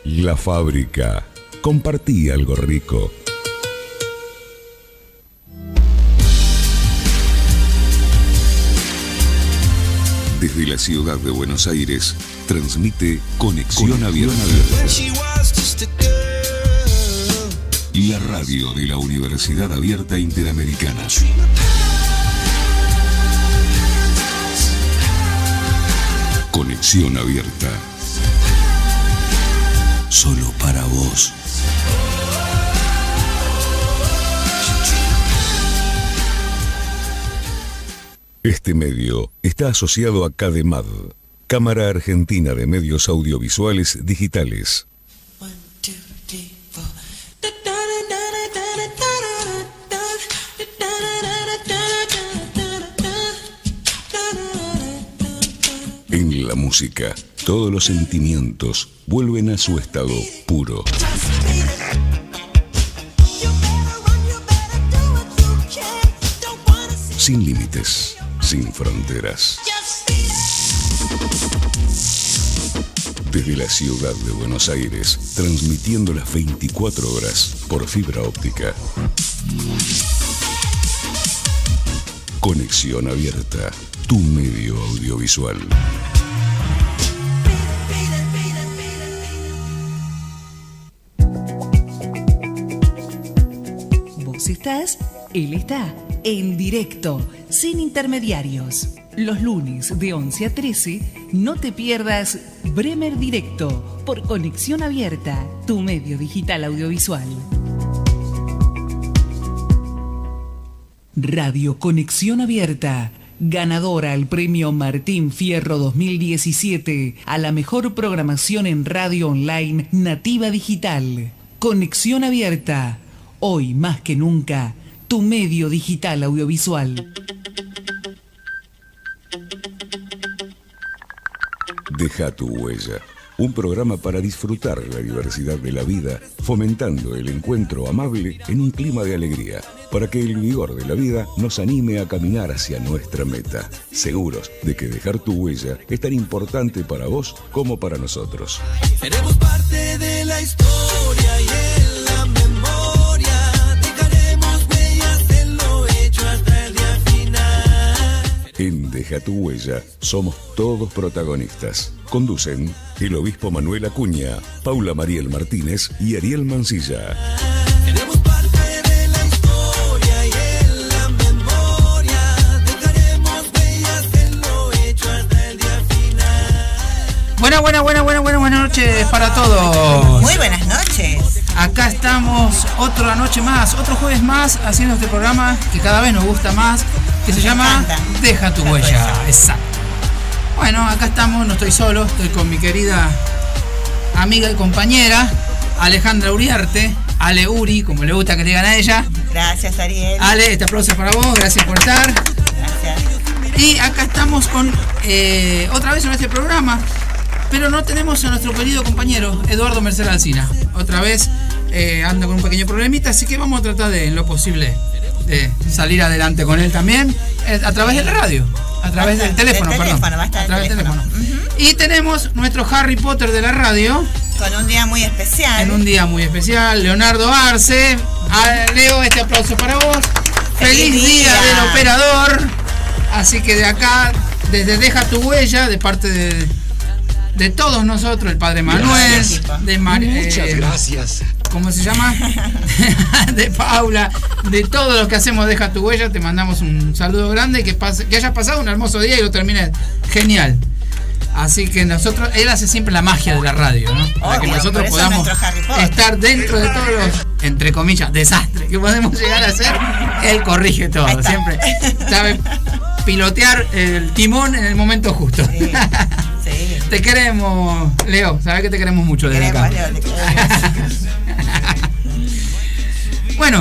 La Fábrica. Compartí algo rico. Desde la ciudad de Buenos Aires, transmite Conexión Abierta. La radio de la Universidad Abierta Interamericana. Conexión Abierta. Solo para vos. Este medio está asociado a CADEMAD, Cámara Argentina de Medios Audiovisuales Digitales. En la música, todos los sentimientos vuelven a su estado puro. Sin límites, sin fronteras. Desde la ciudad de Buenos Aires, transmitiendo las 24 horas por fibra óptica. Conexión Abierta, tu medio audiovisual. Vos estás, él está, en directo, sin intermediarios. Los lunes de 11 a 13, no te pierdas Bremer Directo por Conexión Abierta, tu medio digital audiovisual. Radio Conexión Abierta, ganadora al premio Martín Fierro 2017 a la mejor programación en radio online nativa digital. Conexión Abierta, hoy más que nunca, tu medio digital audiovisual. Deja tu huella. Un programa para disfrutar la diversidad de la vida, fomentando el encuentro amable en un clima de alegría, para que el vigor de la vida nos anime a caminar hacia nuestra meta, seguros de que dejar tu huella es tan importante para vos como para nosotros. Seremos parte de la historia y en la memoria, dejaremos huellas en lo hecho hasta el día final. En Deja tu huella somos todos protagonistas. Conducen el obispo Manuel Acuña, Paula Mariel Martínez y Ariel Mancilla. Seremos parte de la historia y en la memoria, dejaremos huellas en lo hecho hasta el día final. Buenas noches para todos. Muy buenas noches. Acá estamos otra noche más, otro jueves más, haciendo este programa que cada vez nos gusta más, que se llama Deja tu huella. Exacto. Bueno, acá estamos, no estoy solo, estoy con mi querida amiga y compañera Alejandra Uriarte, Ale Uri, como le gusta que le digan a ella. Gracias, Ariel. Ale, este aplauso es para vos, gracias por estar. Gracias. Y acá estamos con otra vez en este programa, pero no tenemos a nuestro querido compañero Eduardo Merced Alsina. Otra vez anda con un pequeño problemita, así que vamos a tratar de, en lo posible, de salir adelante con él también, a través de la radio. A través del teléfono, perdón. Va a estar a través del teléfono. Y tenemos nuestro Harry Potter de la radio. Con un día muy especial. En un día muy especial, Leonardo Arce. Leo, este aplauso para vos. Feliz día del operador. Así que de acá, desde Deja tu huella, de parte de todos nosotros, el padre Manuel, de muchas gracias. ¿Cómo se llama? De Paula, de todos los que hacemos Deja tu huella, te mandamos un saludo grande, que hayas pasado un hermoso día y lo termines genial. Así que nosotros, él hace siempre la magia de la radio, ¿no? Para que nosotros podamos estar dentro de todos los, entre comillas, desastres que podemos llegar a hacer. Él corrige todo, siempre sabe pilotear el timón en el momento justo. Sí, sí. Te queremos, Leo, sabes que te queremos mucho desde acá. Bueno,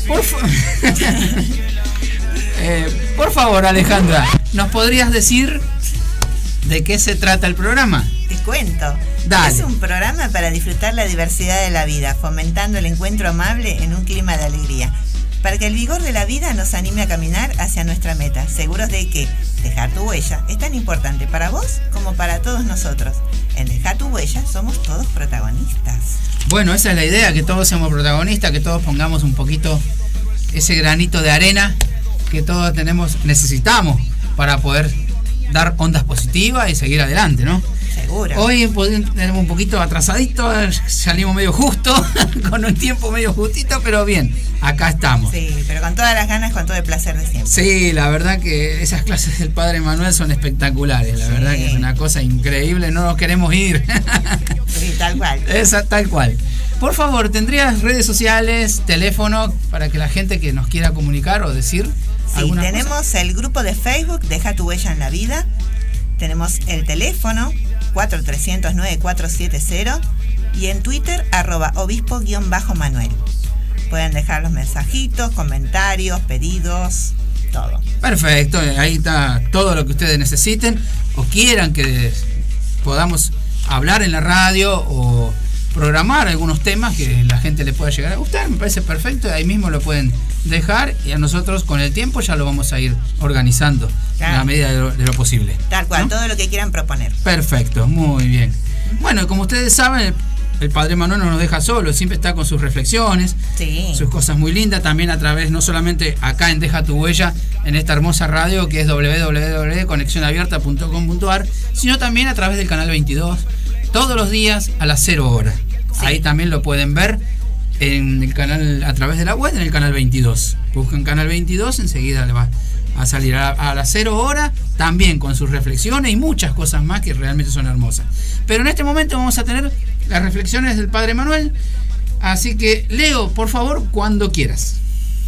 por favor, Alejandra, ¿nos podrías decir de qué se trata el programa? Te cuento. Dale. Es un programa para disfrutar la diversidad de la vida, fomentando el encuentro amable en un clima de alegría, para que el vigor de la vida nos anime a caminar hacia nuestra meta, seguros de que dejar tu huella es tan importante para vos como para todos nosotros. En Dejar tu huella somos todos protagonistas. Bueno, esa es la idea, que todos seamos protagonistas, que todos pongamos un poquito ese granito de arena que todos necesitamos para poder dar ondas positivas y seguir adelante, ¿no? Seguro. Hoy tenemos un poquito atrasadito, salimos medio justo, con un tiempo medio justito, pero bien, acá estamos. Sí, pero con todas las ganas, con todo el placer de siempre. Sí, la verdad que esas clases del Padre Manuel son espectaculares, la verdad que es una cosa increíble, no nos queremos ir. Sí, tal cual. Tal cual. Por favor, ¿tendrías redes sociales, teléfono, para que la gente que nos quiera comunicar o decir Sí, alguna tenemos cosa? el grupo de Facebook Deja tu huella en la vida. Tenemos el teléfono 4300-9470 y en Twitter @obispo_manuel. Pueden dejar los mensajitos, comentarios, pedidos, todo. Perfecto, ahí está todo lo que ustedes necesiten o quieran que podamos hablar en la radio o programar algunos temas que la gente le pueda llegar a gustar. Me parece perfecto, ahí mismo lo pueden dejar y a nosotros con el tiempo ya lo vamos a ir organizando Claro. a la medida de lo posible. Tal cual, ¿no? todo lo que quieran proponer. Perfecto, muy bien. Bueno, como ustedes saben, el Padre Manuel no nos deja solo, siempre está con sus reflexiones, Sí. sus cosas muy lindas, también a través, no solamente acá en Deja tu Huella, en esta hermosa radio que es www.conexionabierta.com.ar, sino también a través del canal 22, todos los días a las 0 horas. Sí. Ahí también lo pueden ver en el canal, a través de la web, en el canal 22. Buscan canal 22, enseguida le va a salir a las 0 horas, también con sus reflexiones y muchas cosas más que realmente son hermosas. Pero en este momento vamos a tener las reflexiones del Padre Manuel, así que Leo, por favor, cuando quieras.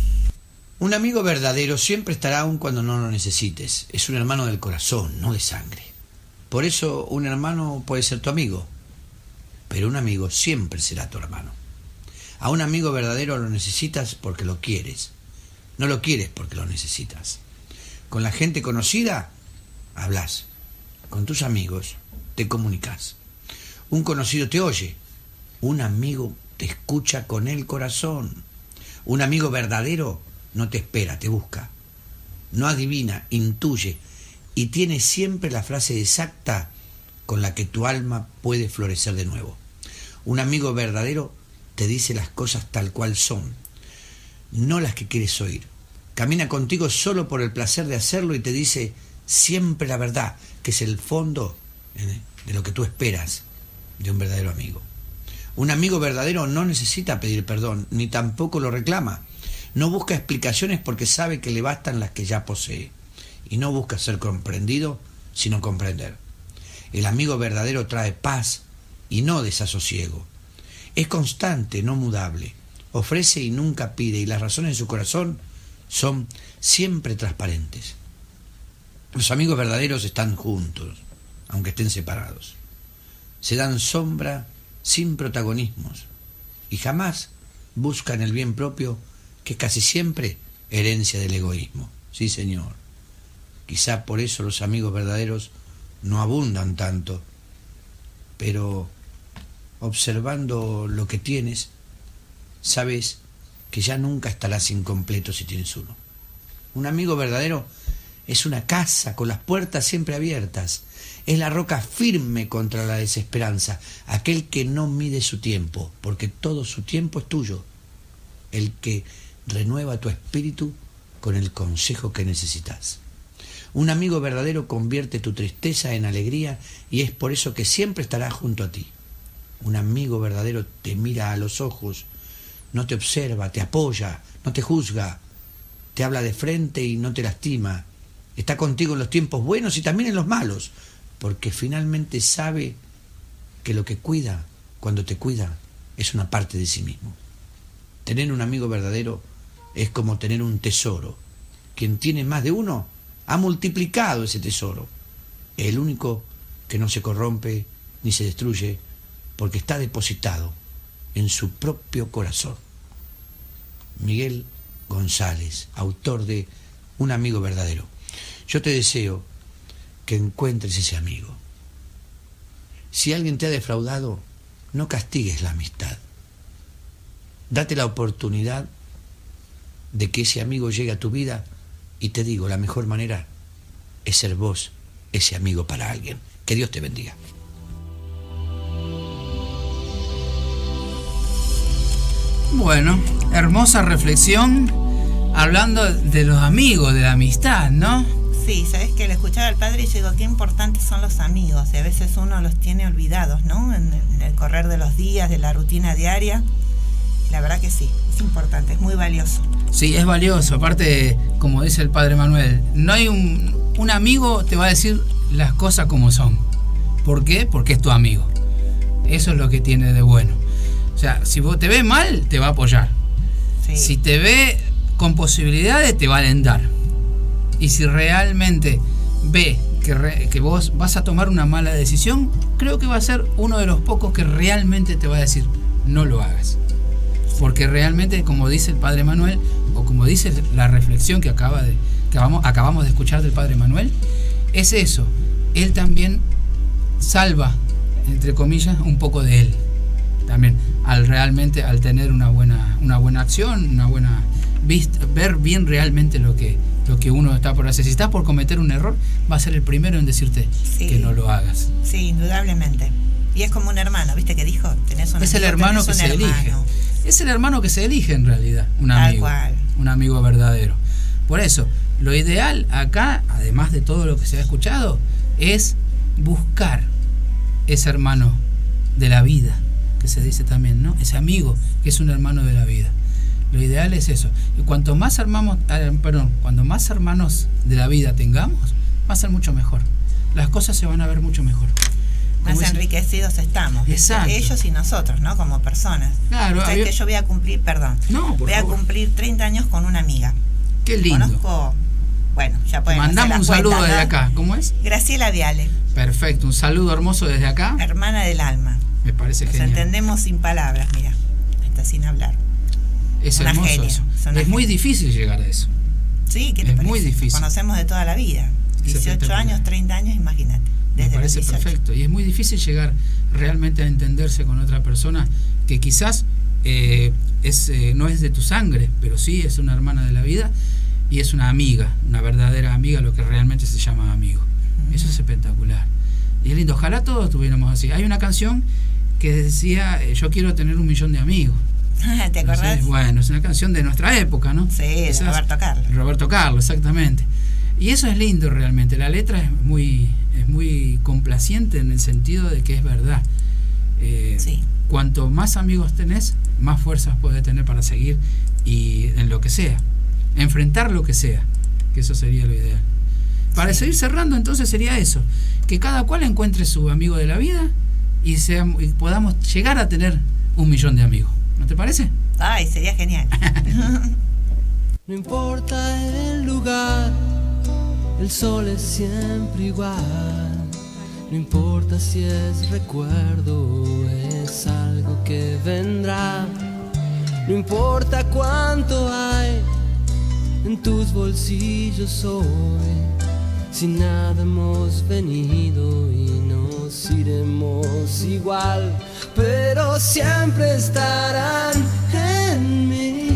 Un amigo verdadero siempre estará aún cuando no lo necesites. Es un hermano del corazón, no de sangre. Por eso un hermano puede ser tu amigo, pero un amigo siempre será tu hermano. A un amigo verdadero lo necesitas porque lo quieres, no lo quieres porque lo necesitas. Con la gente conocida hablas, con tus amigos te comunicas. Un conocido te oye, un amigo te escucha con el corazón. Un amigo verdadero no te espera, te busca, no adivina, intuye y tiene siempre la frase exacta con la que tu alma puede florecer de nuevo. Un amigo verdadero te dice las cosas tal cual son, no las que quieres oír. Camina contigo solo por el placer de hacerlo y te dice siempre la verdad, que es el fondo de lo que tú esperas de un verdadero amigo. Un amigo verdadero no necesita pedir perdón, ni tampoco lo reclama. No busca explicaciones porque sabe que le bastan las que ya posee. Y no busca ser comprendido, sino comprender. El amigo verdadero trae paz y no desasosiego. Es constante, no mudable. Ofrece y nunca pide, y las razones de su corazón son siempre transparentes. Los amigos verdaderos están juntos, aunque estén separados. Se dan sombra sin protagonismos y jamás buscan el bien propio, que es casi siempre herencia del egoísmo. Sí, señor. Quizá por eso los amigos verdaderos no abundan tanto, pero observando lo que tienes, sabes que ya nunca estarás incompleto si tienes uno. Un amigo verdadero es una casa con las puertas siempre abiertas. Es la roca firme contra la desesperanza, aquel que no mide su tiempo, porque todo su tiempo es tuyo. El que renueva tu espíritu con el consejo que necesitas. Un amigo verdadero convierte tu tristeza en alegría y es por eso que siempre estará junto a ti. Un amigo verdadero te mira a los ojos, no te observa, te apoya, no te juzga, te habla de frente y no te lastima. Está contigo en los tiempos buenos y también en los malos, porque finalmente sabe que lo que cuida, cuando te cuida, es una parte de sí mismo. Tener un amigo verdadero es como tener un tesoro. Quien tiene más de uno ha multiplicado ese tesoro. El único que no se corrompe ni se destruye porque está depositado en su propio corazón. Miguel González, autor de Un amigo verdadero. Yo te deseo que encuentres ese amigo. Si alguien te ha defraudado, no castigues la amistad. Date la oportunidad de que ese amigo llegue a tu vida y te digo, la mejor manera es ser vos ese amigo para alguien. Que Dios te bendiga. Bueno, hermosa reflexión hablando de los amigos, de la amistad, ¿no? Sí, sabes que lo escuchaba al padre y yo digo, qué importantes son los amigos. Y a veces uno los tiene olvidados, ¿no? En el correr de los días, de la rutina diaria. La verdad que sí, es importante, es muy valioso. Sí, es valioso. Aparte, como dice el padre Manuel, no hay un amigo te va a decir las cosas como son. ¿Por qué? Porque es tu amigo. Eso es lo que tiene de bueno. O sea, si vos te ves mal, te va a apoyar. Sí. Si te ve con posibilidades, te va a alentar. Y si realmente ve que vos vas a tomar una mala decisión, creo que va a ser uno de los pocos que realmente te va a decir, no lo hagas. Porque realmente, como dice el padre Manuel, o como dice la reflexión que acabamos de escuchar del padre Manuel, es eso. Él también salva, entre comillas, un poco de él. También, al tener una buena acción, una buena vista, ver bien realmente lo que uno está por hacer. Si estás por cometer un error, va a ser el primero en decirte que no lo hagas. Sí, indudablemente. Y es como un hermano, ¿viste que dijo? Tenés un es el hermano que se elige. Es el hermano que se elige en realidad, un amigo. Tal cual. Un amigo verdadero. Por eso, lo ideal acá, además de todo lo que se ha escuchado, es buscar ese hermano de la vida, que se dice también, ¿no? Ese amigo que es un hermano de la vida. Lo ideal es eso. Y cuanto más cuando más hermanos de la vida tengamos, va a ser mucho mejor. Las cosas se van a ver mucho mejor. Más enriquecidos estamos. Exacto. Ellos y nosotros, ¿no? Como personas. Claro. Que yo voy a cumplir, voy a cumplir 30 años con una amiga. Qué lindo. Conozco, bueno, ya pueden mandamos un saludo cuenta, desde ¿no? acá. ¿Cómo es? Graciela Viale. Perfecto, un saludo hermoso desde acá. Hermana del alma. Me parece Nos genial. entendemos sin palabras, mira. Hasta sin hablar. Es Una hermoso genia, eso. una Es muy genia. difícil llegar a eso. Sí, ¿qué te Es parece? muy difícil. Nos conocemos de toda la vida. 18 espectacular. años, 30 años, imagínate. Me Desde parece los 18. perfecto. Y es muy difícil llegar realmente a entenderse con otra persona que quizás no es de tu sangre, pero sí es una hermana de la vida y es una amiga, una verdadera amiga, lo que realmente se llama amigo. Eso es espectacular. Y es lindo. Ojalá todos tuviéramos así. Hay una canción que decía, yo quiero tener 1 millón de amigos. ¿Te acordás? Entonces, bueno, es una canción de nuestra época, ¿no? Sí, de Quizás Roberto Carlos. Roberto Carlos, exactamente. Y eso es lindo realmente. La letra es muy complaciente en el sentido de que es verdad. Sí. Cuanto más amigos tenés, más fuerzas podés tener para seguir y en lo que sea. Enfrentar lo que sea. Que eso sería lo ideal. Para seguir cerrando, entonces sería eso. Que cada cual encuentre su amigo de la vida y podamos llegar a tener 1 millón de amigos. ¿No te parece? Ay, sería genial. No importa el lugar, el sol es siempre igual. No importa si es recuerdo o es algo que vendrá. No importa cuánto hay en tus bolsillos hoy. Si nada hemos venido y nos iremos igual, pero siempre estarán en mí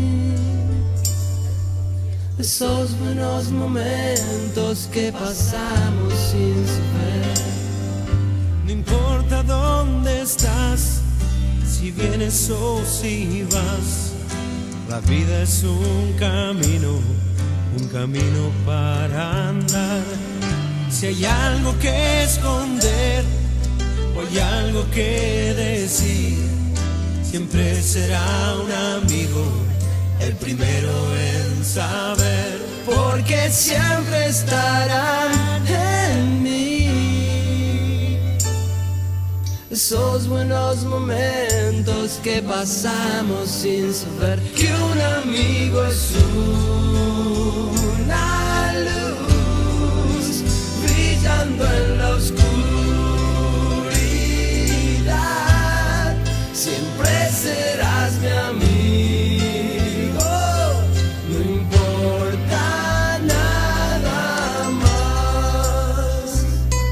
esos buenos momentos que pasamos sin saber. No importa dónde estás, si vienes o si vas, la vida es un camino para andar. Si hay algo que esconder o hay algo que decir, siempre será un amigo el primero en saber, porque siempre estarán en mí esos buenos momentos que pasamos sin saber que un amigo es una luz brillando en la oscuridad. Siempre serás mi amigo, no importa nada más.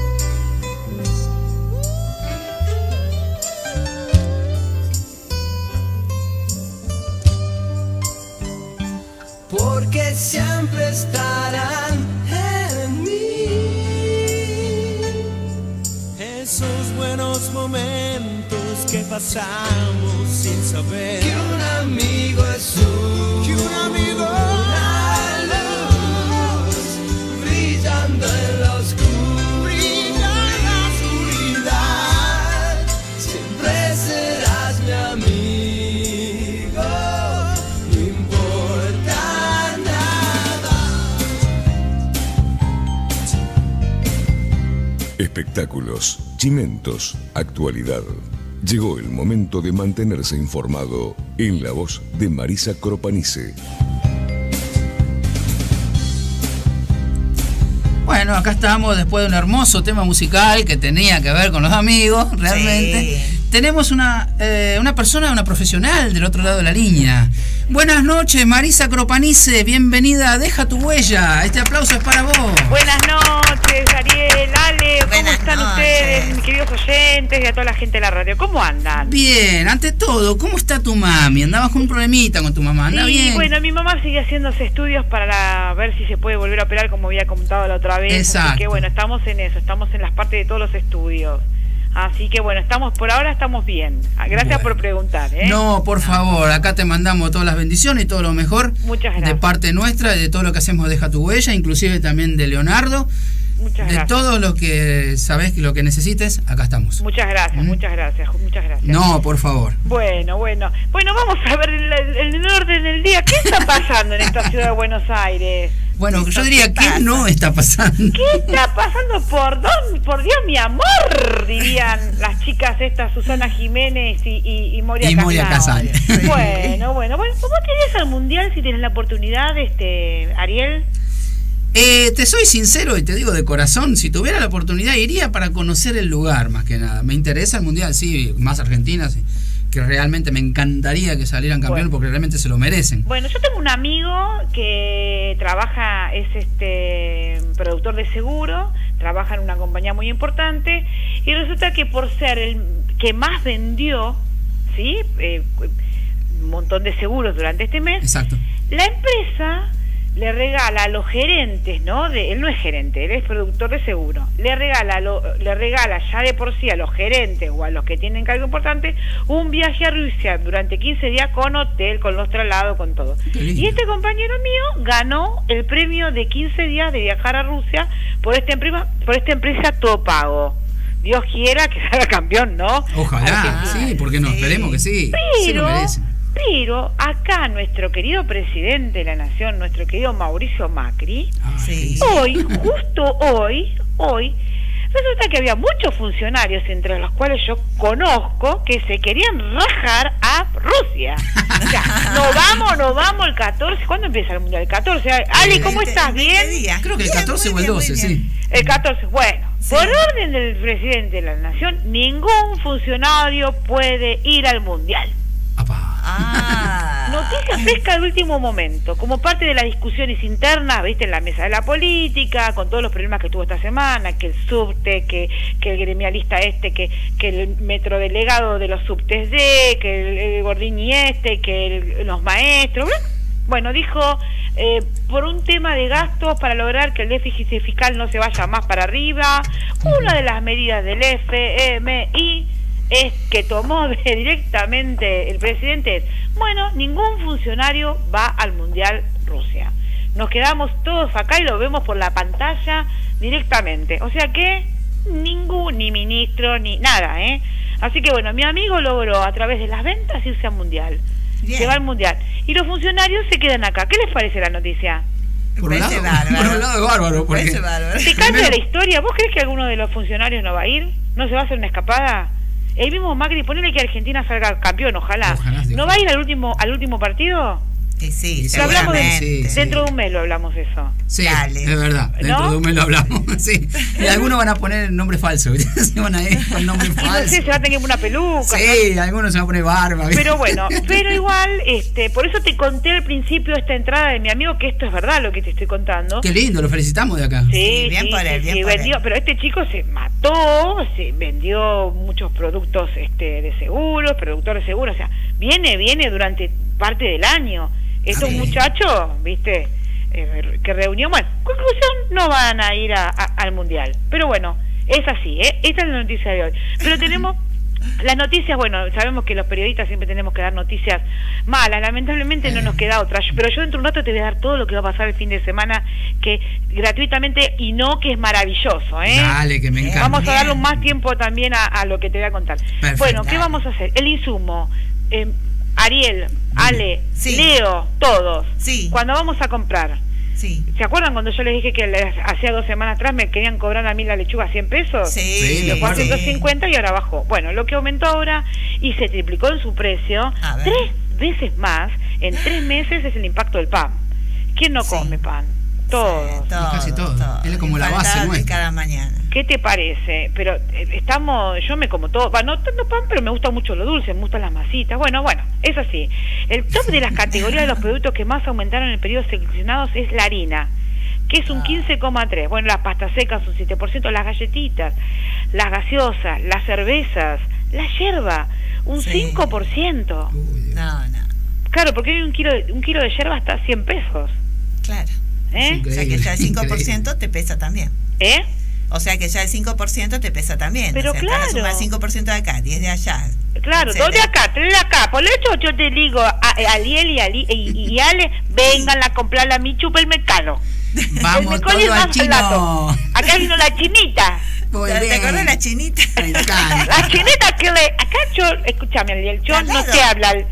Porque siempre estarán en mí esos buenos momentos que pasamos sin saber que un amigo es una luz brillando en la oscuridad. Siempre serás mi amigo, no importa nada. Espectáculos, chimentos, actualidad. Llegó el momento de mantenerse informado en la voz de Marisa Cropanice. Bueno, acá estamos después de un hermoso tema musical que tenía que ver con los amigos, realmente. Sí. Tenemos una persona, una profesional del otro lado de la línea. Buenas noches, Marisa Cropanice, bienvenida a Deja tu Huella. Este aplauso es para vos. Buenas noches, Ariel, Ale, ¿cómo Buenas están noches. ustedes, mis queridos oyentes y a toda la gente de la radio? ¿Cómo andan? Bien, ante todo, ¿cómo está tu mami? Andabas con un problemita con tu mamá, ¿anda Sí, bien? bueno, mi mamá sigue haciéndose estudios para ver si se puede volver a operar, como había comentado la otra vez. Exacto. Así que bueno, estamos en eso, estamos en las partes de todos los estudios. Así que bueno, por ahora estamos bien. Gracias Bueno. por preguntar, ¿eh? No, por favor, acá te mandamos todas las bendiciones y todo lo mejor. Muchas De gracias. parte nuestra, de todo lo que hacemos Deja tu Huella, inclusive también de Leonardo. Muchas De gracias. todo lo que sabés, lo que necesites, acá estamos. Muchas gracias, muchas gracias, muchas gracias. No, por favor. Bueno, vamos a ver el orden del día. ¿Qué está pasando en esta ciudad de Buenos Aires? Bueno, yo diría, pasa? ¿qué no está pasando? ¿Qué está pasando? Por Dios, mi amor, dirían las chicas estas, Susana Jiménez y Moria Y Moria Casal. Casal. Bueno, ¿vos te irías al Mundial si tienes la oportunidad, Ariel? Te soy sincero y te digo de corazón, si tuviera la oportunidad iría para conocer el lugar, más que nada. Me interesa el Mundial, sí, más Argentina, sí, que realmente me encantaría que salieran campeones Bueno. porque realmente se lo merecen. Bueno, yo tengo un amigo que trabaja, es productor de seguro, trabaja en una compañía muy importante y resulta que por ser el que más vendió, ¿sí? Un montón de seguros durante este mes, Exacto. la empresa le regala a los gerentes, ¿no? Él no es gerente, él es productor de seguro. Le regala ya de por sí a los gerentes o a los que tienen cargo importante un viaje a Rusia durante 15 días con hotel, con los traslados, con todo. Qué lindo. Y este compañero mío ganó el premio de 15 días de viajar a Rusia por esta empresa todo pago. Dios quiera que salga campeón, ¿no? Ojalá, Argentina. sí, porque no, Sí. esperemos que sí. Sí lo merecen. Pero acá nuestro querido presidente de la nación, nuestro querido Mauricio Macri, Ay, Sí. justo hoy, resulta que había muchos funcionarios, entre los cuales yo conozco, que se querían rajar a Rusia. O sea, no vamos el 14. ¿Cuándo empieza el Mundial? El 14. Ali, ¿cómo 20 estás? ¿Bien? días. Creo que el Bien, 14 o muy el bien, 12, muy sí. bien. El 14. Bueno, Sí. por orden del presidente de la nación, ningún funcionario puede ir al Mundial. Apá. Ah. Noticia fresca de último momento, como parte de las discusiones internas, viste, en la mesa de la política, con todos los problemas que tuvo esta semana, que el subte, que el gremialista que el metrodelegado de los subtes que el Gordini que los maestros, ¿verdad? Bueno, dijo, por un tema de gastos para lograr que el déficit fiscal no se vaya más para arriba, una de las medidas del FMI es que tomó directamente el presidente es, bueno, ningún funcionario va al Mundial Rusia. Nos quedamos todos acá y lo vemos por la pantalla directamente. O sea que ni ministro, ni nada, ¿eh? Así que bueno, mi amigo logró a través de las ventas irse al Mundial. Bien. Se va al Mundial. Y los funcionarios se quedan acá. ¿Qué les parece la noticia? Por un lado, Parece bárbaro. por un lado es bárbaro. Porque Parece bárbaro. ¿Te cambia la historia? ¿Vos crees que alguno de los funcionarios no va a ir? ¿No se va a hacer una escapada? El mismo Macri, ponele que Argentina salga campeón, ojalá. Ojalá, sí. ¿No va a ir al último partido? Sí, Lo hablamos seguramente. sí. dentro de un mes lo hablamos eso. Sí, Dale. es verdad. Dentro ¿No? de un mes lo hablamos. Sí. Y algunos van a poner nombre falso. Se van a ir con nombre Y no falso. sé, se va a tener una peluca. Sí, algunos se van a poner barba. Pero bueno, pero igual, por eso te conté al principio esta entrada de mi amigo, que esto es verdad lo que te estoy contando. Qué lindo, lo felicitamos de acá. Sí, bien por él, bien por vendió, él. pero este chico se mató, se vendió muchos productos de seguros, productor de seguros, o sea, viene durante parte del año. Estos Sí. muchachos, viste, que reunió, bueno, conclusión, no van a ir al Mundial. Pero bueno, es así, esta es la noticia de hoy. Pero tenemos Las noticias, bueno, sabemos que los periodistas siempre tenemos que dar noticias malas, lamentablemente no nos queda otra, pero yo dentro de un rato te voy a dar todo lo que va a pasar el fin de semana, que gratuitamente, y no que es maravilloso, ¿eh? Dale, que me encanta. Vamos a darle más tiempo también a lo que te voy a contar. Perfecto. Bueno, ¿qué vamos a hacer? El insumo, Ariel, Ale, Sí. Leo, todos, Sí. cuando vamos a comprar, Sí. ¿se acuerdan cuando yo les dije que hacía 2 semanas atrás me querían cobrar a mí la lechuga 100 pesos? Sí, Sí, Lo fue a sí. 150 y ahora bajó. Bueno, lo que aumentó ahora y se triplicó en su precio, A ver. 3 veces más en 3 meses es el impacto del pan. ¿Quién no Sí. come pan? Todos. Casi todo. Él es como la base Infaltable nuestra. cada mañana. ¿Qué te parece? Pero yo me como todo, no tanto pan, pero me gusta mucho lo dulce, me gustan las masitas. Bueno, es así. El top de las categorías de los productos que más aumentaron en el periodo seleccionados es la harina, que es un 15,3. Bueno, las pastas secas un 7%, las galletitas, las gaseosas, las cervezas, la yerba, un Sí. 5%. Uy, Dios. No. Claro, porque hoy un kilo de yerba está a 100 pesos. Claro. ¿Eh? O sea que ya el 5% te pesa también. ¿Eh? O sea que ya el 5% te pesa también. Pero o sea, te vas a claro. sumar 5% de acá, 10 de allá. Claro, etcétera. 2 de acá, 3 de acá. Por eso yo te digo, a Aliel y Ale, vengan a comprarla a mi supermercado. Vamos El mejor es todo al más barato. chino. Acá vino la chinita. Muy ¿Te bien. acuerdas de la chinita? Me encanta. La chinita que le... Acá yo, escúchame, Ariel, yo no sé hablar,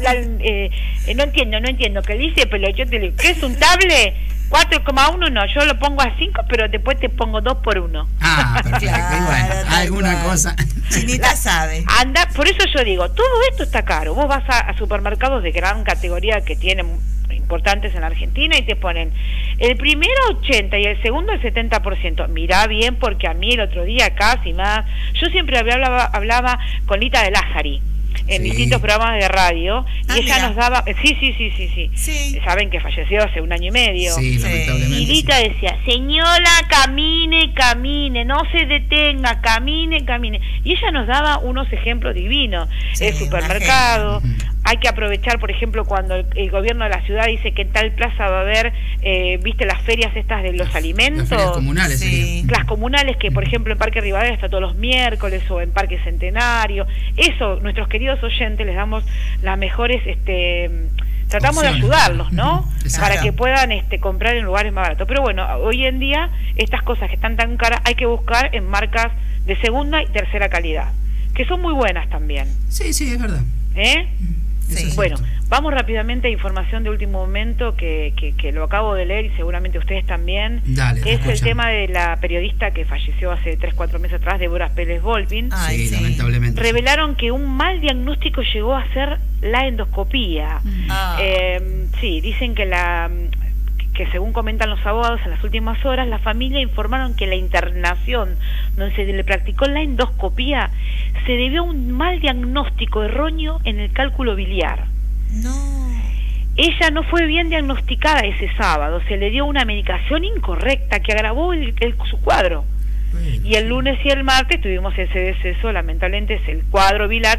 no entiendo qué dice, pero yo te digo, ¿qué es un table? 4,1 no, yo lo pongo a 5, pero después te pongo 2 por 1. Ah, perfecto. Claro, Y bueno, tal alguna cual. cosa. Chinita sabe. Anda, por eso yo digo, todo esto está caro. Vos vas a supermercados de gran categoría que tienen importantes en la Argentina y te ponen el primero 80 y el segundo el 70%. Mirá bien, porque a mí el otro día casi más, yo siempre hablaba con Lita de Lázari en Sí. distintos programas de radio y ella mira. nos daba, sí, Sí. saben que falleció hace 1 año y medio. Sí, Sí. lamentablemente. Y Lita decía, señora, camine, no se detenga, camine. Y ella nos daba unos ejemplos divinos. Sí, El una supermercado, genia. hay que aprovechar, por ejemplo, cuando el gobierno de la ciudad dice que en tal plaza va a haber, viste, las ferias estas de los alimentos. Las ferias comunales. Sí. serían. Las comunales que, por ejemplo, en Parque Rivadavia está todos los miércoles o en Parque Centenario. Eso, nuestros queridos oyentes les damos las mejores, tratamos Opciones. de ayudarlos, ¿no? Exacto. Para que puedan comprar en lugares más baratos. Pero bueno, hoy en día estas cosas que están tan caras hay que buscar en marcas de segunda y tercera calidad, que son muy buenas también. Sí, es verdad. ¿Eh? Sí. es Bueno, cierto. vamos rápidamente a información de último momento que lo acabo de leer y seguramente ustedes también. Dale, Es el escucha. tema de la periodista que falleció hace 3-4 meses atrás, Débora Pérez Volpin. Ay, Sí, sí. lamentablemente. Revelaron que un mal diagnóstico llegó a ser la endoscopía. Ah. Sí, dicen que según comentan los abogados, en las últimas horas la familia informaron que la internación donde se le practicó la endoscopía se debió a un mal diagnóstico erróneo en el cálculo biliar. No. Ella no fue bien diagnosticada ese sábado, se le dio una medicación incorrecta que agravó su cuadro. Y el lunes y el martes tuvimos ese deceso, lamentablemente es el cuadro biliar,